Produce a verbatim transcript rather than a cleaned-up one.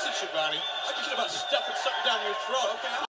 Listen, Schiavone, I'm thinking about stuffing something down your throat. Okay.